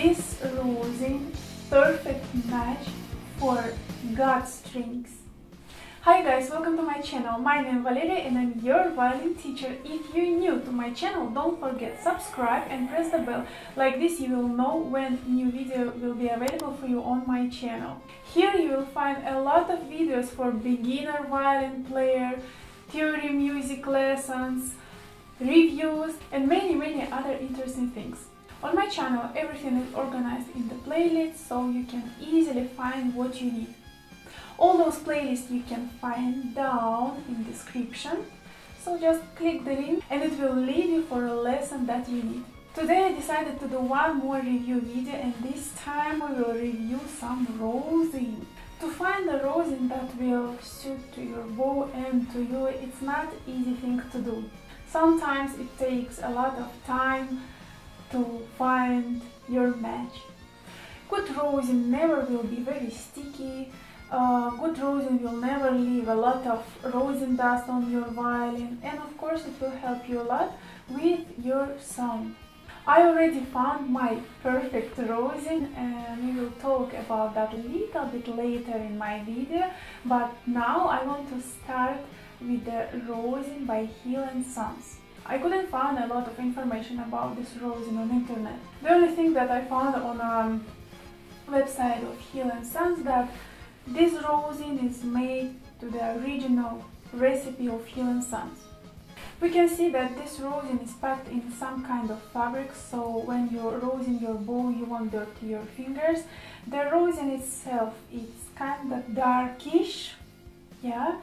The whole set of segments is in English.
this rosin perfect match for gut strings. Hi guys, welcome to my channel. My name is Valeria and I'm your violin teacher. If you're new to my channel, don't forget subscribe and press the bell. Like this you will know when new video will be available for you on my channel. Here you will find a lot of videos for beginner violin player, theory music lessons, reviews and many other interesting things. On my channel everything is organized in the playlists so you can easily find what you need. All those playlists you can find down in description, so just click the link and it will lead you for a lesson that you need. Today I decided to do one more review video and this time we will review some rosin. To find the rosin that will suit to your bow and to you, it's not easy thing to do. Sometimes it takes a lot of time to find your match. Good rosin never will be very sticky. Good rosin will never leave a lot of rosin dust on your violin, and of course it will help you a lot with your sound. I already found my perfect rosin and we will talk about that a little bit later in my video, but now I want to start with the rosin by Hill & Sons. I couldn't find a lot of information about this rosin on internet. The only thing that I found on website of Hill & Sons that this rosin is made to the original recipe of Hill & Sons. We can see that this rosin is packed in some kind of fabric, so when you rosin your bow you won't dirty your fingers. The rosin itself is kind of darkish, yeah.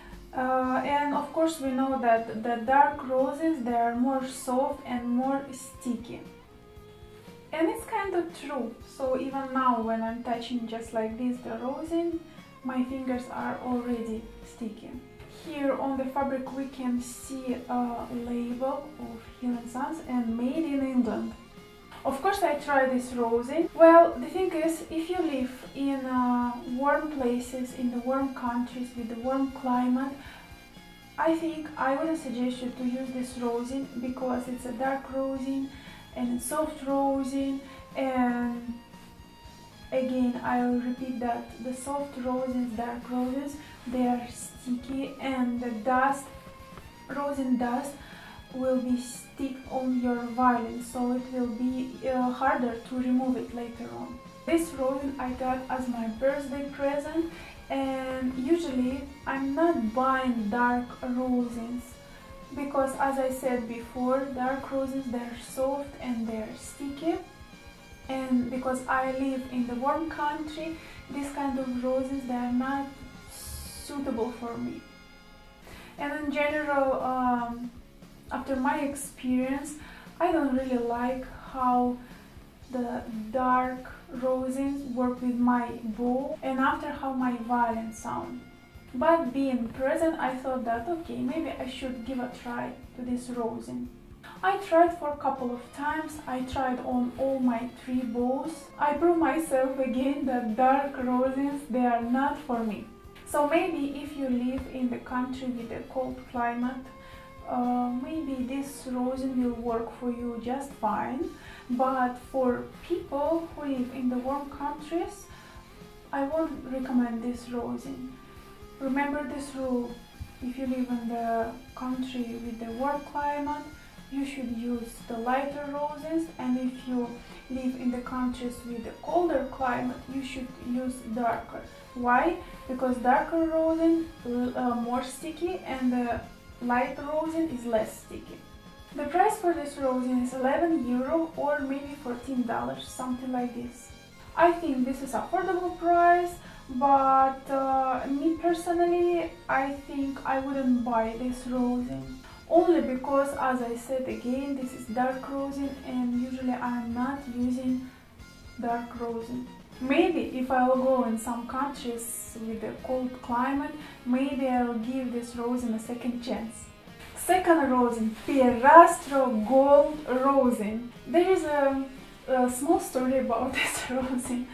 And of course we know that the dark rosins, they are more soft and more sticky. And it's kind of true, so even now when I'm touching just like this the rosin, my fingers are already sticky. Here on the fabric we can see a label of Hill & Sons and made in England. Of course I tried this rosin. Well, the thing is, if you live in warm places, in the warm countries with the warm climate, I think I wouldn't suggest you to use this rosin because it's a dark rosin and a soft rosin, and again I will repeat that the soft rosins, dark rosins, they are sticky and the dust, rosin dust, will be stick on your violin, so it will be harder to remove it later on. This rosin I got as my birthday present, and usually I'm not buying dark rosins because, as I said before, dark rosins, they're soft and they're sticky, and because I live in the warm country, this kind of rosins, they are not suitable for me. And in general, after my experience, I don't really like how the dark rosins work with my bow and after how my violin sound. But being present, I thought that okay, maybe I should give a try to this rosin. I tried for a couple of times, I tried on all my 3 bows. I proved myself again that dark rosins, they are not for me. So maybe if you live in the country with a cold climate, maybe this rosin will work for you just fine, but for people who live in the warm countries, I won't recommend this rosin. Remember this rule: if you live in the country with the warm climate, you should use the lighter rosins, and if you live in the countries with the colder climate, you should use darker. Why? Because darker rosin more sticky and the light rosin is less sticky. The price for this rosin is 11 euro or maybe $14, something like this. I think this is affordable price, but me personally, I think I wouldn't buy this rosin. Only because, as I said again, this is dark rosin and usually I'm not using dark rosin. Maybe if I will go in some countries with a cold climate, maybe I will give this rosin a second chance. Second rosin, Pierrastro Gold Rosin. There is a small story about this rosin.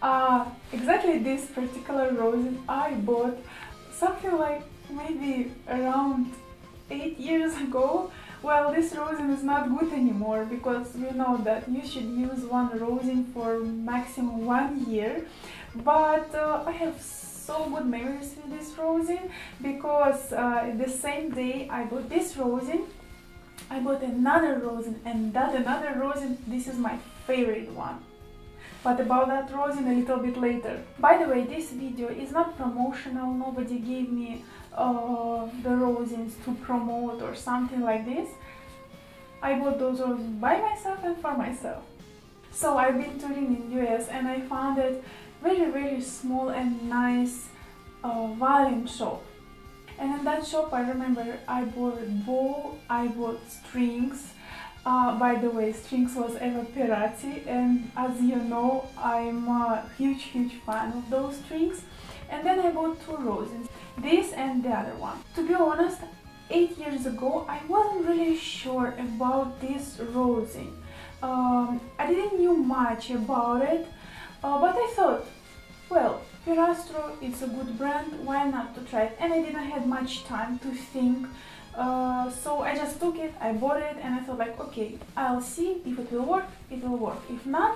Exactly this particular rosin I bought something like maybe around 8 years ago Well, this rosin is not good anymore because we know that you should use one rosin for maximum 1 year. But I have so good memories with this rosin because the same day I bought this rosin, I bought another rosin, and that another rosin, this is my favorite one. But about that rosin a little bit later. By the way, this video is not promotional, nobody gave me the rosins to promote or something like this. I bought those rosins by myself and for myself. So I've been touring in US and I found it very small and nice violin shop. And in that shop I remember I bought a bow, I bought strings. By the way, strings was Eva Perazzi, and as you know, I'm a huge fan of those strings. And then I bought two rosins, this and the other one. To be honest, 8 years ago I wasn't really sure about this rosin. I didn't know much about it, but I thought, well, Pirastro is a good brand, why not to try it? And I didn't have much time to think. So I just took it, I bought it, and I thought like, okay, I'll see if it will work, it will work. If not,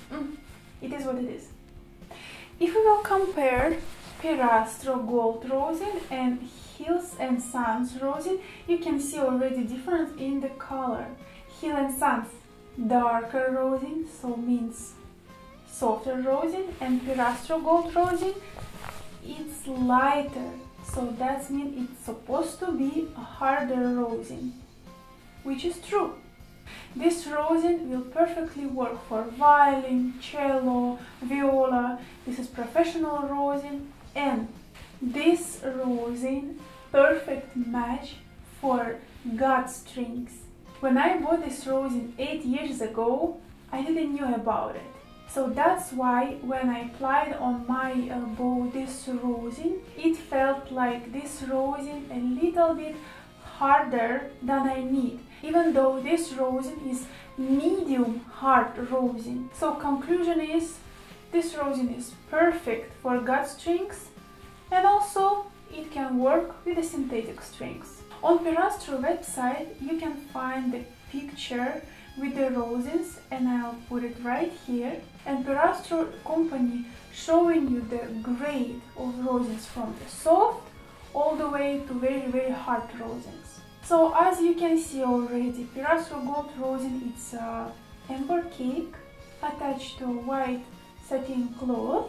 it is what it is. If we will compare Pirastro Gold Rosin and Hills and Sons Rosin, you can see already difference in the color. Hills and Sons, darker rosin, so means softer rosin, and Pirastro Gold Rosin, it's lighter. So that means it's supposed to be a harder rosin, which is true. This rosin will perfectly work for violin, cello, viola. This is professional rosin, and this rosin perfect match for God strings. When I bought this rosin 8 years ago, I didn't know about it. So that's why when I applied on my bow this rosin, it felt like this rosin a little bit harder than I need, even though this rosin is medium hard rosin. So conclusion is, this rosin is perfect for gut strings, and also it can work with the synthetic strings. On Pirastro website you can find the picture with the rosins, and I'll put it right here. And Pirastro company showing you the grade of rosins from the soft all the way to very hard rosins. So as you can see already, Pirastro Gold Rosin, it's a amber cake attached to a white satin cloth,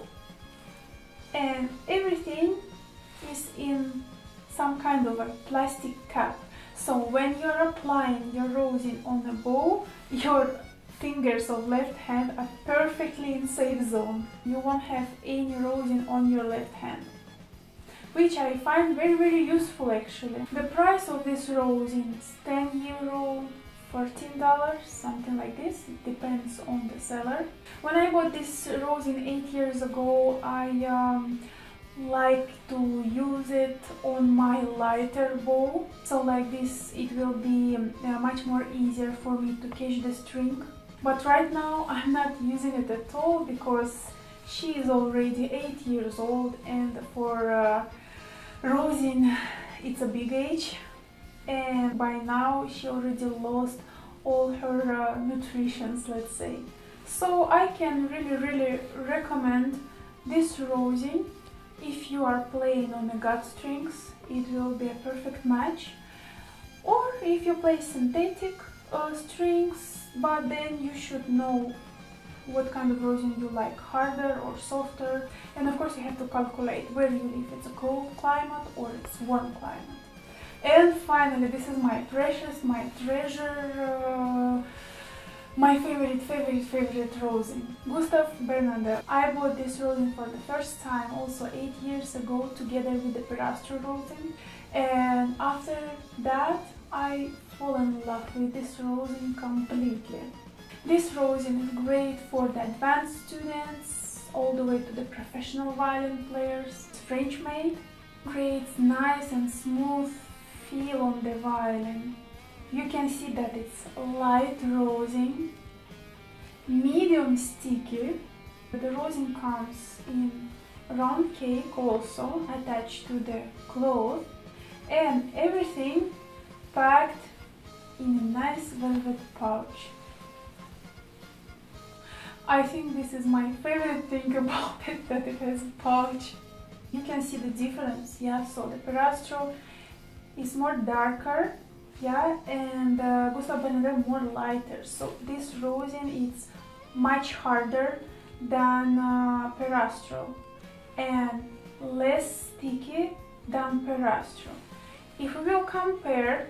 and everything is in some kind of a plastic cap. So when you're applying your rosin on a bow, your fingers of left hand are perfectly in safe zone. You won't have any rosin on your left hand, which I find very useful actually. The price of this rosin is €10, $14, something like this. It depends on the seller. When I bought this rosin 8 years ago, I like to use it on my lighter bow, so like this it will be much more easier for me to catch the string. But right now I'm not using it at all because she is already 8 years old, and for rosin it's a big age, and by now she already lost all her nutrition, let's say. So I can really recommend this rosin. If you are playing on the gut strings, it will be a perfect match. Or if you play synthetic strings, but then you should know what kind of rosin you like, harder or softer. And of course you have to calculate where you live, it's a cold climate or it's warm climate. And finally, this is my precious, my treasure, my favorite rosin, Gustave Bernardin. I bought this rosin for the first time also 8 years ago together with the Pirastro rosin, and after that I fall in love with this rosin completely. This rosin is great for the advanced students all the way to the professional violin players. It's French made, creates nice and smooth feel on the violin. You can see that it's light rosin, medium sticky. The rosin comes in round cake also attached to the cloth, and everything packed in a nice velvet pouch. I think this is my favorite thing about it, that it has a pouch. You can see the difference, yeah, so the Perastro is more darker, yeah, and Gustav Bernadet more lighter. So this rosin is much harder than Perastro and less sticky than Perastro. If we will compare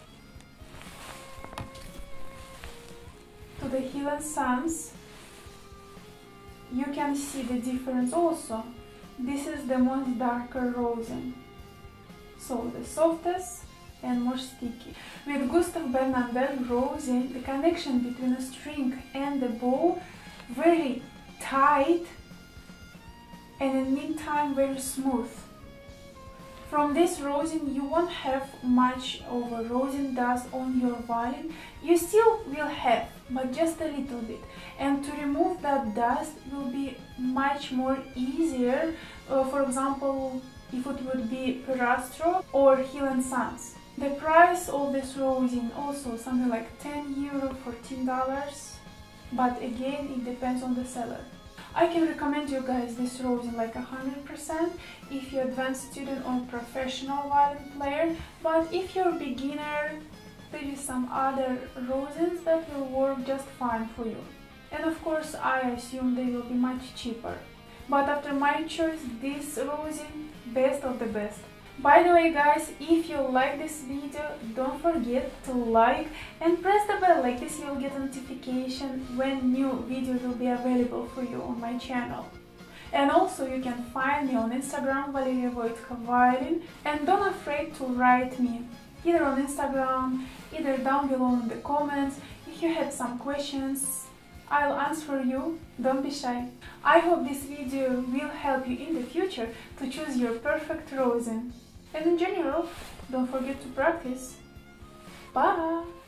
to the Hill & Sons, you can see the difference also. This is the most darker rosin, so the softest and more sticky. With Gustav Bernadet rosin, the connection between the string and the bow very tight, and in the meantime very smooth. From this rosin you won't have much of a rosin dust on your violin. You still will have, but just a little bit. And to remove that dust will be much more easier, for example, if it would be Perastro or Hill & Sons. The price of this rosin also something like €10, $14, but again it depends on the seller. I can recommend you guys this rosin like 100% if you're advanced student or professional violin player, but if you're a beginner, there is some other rosins that will work just fine for you. And of course I assume they will be much cheaper. But after my choice, this rosin, best of the best. By the way guys, if you like this video, don't forget to like and press the bell, like this you will get a notification when new video will be available for you on my channel. And also you can find me on Instagram, Valeria Voitka Violin, and don't afraid to write me either on Instagram, either down below in the comments. If you had some questions, I'll answer you, don't be shy. I hope this video will help you in the future to choose your perfect rosin. And in general, don't forget to practice. Bye!